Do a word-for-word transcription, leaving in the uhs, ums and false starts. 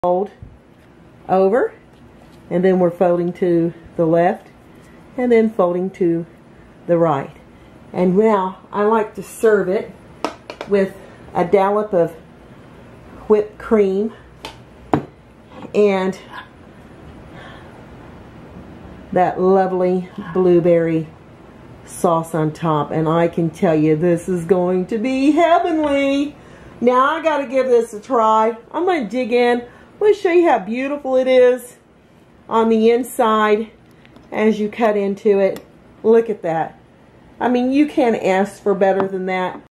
fold over, and then we're folding to the left, and then folding to the right. And now I like to serve it with a dollop of whipped cream and that lovely blueberry sauce on top, and I can tell you this is going to be heavenly. Now I gotta give this a try. I'm gonna dig in. I'm gonna show you how beautiful it is on the inside as you cut into it. Look at that. I mean, you can't ask for better than that.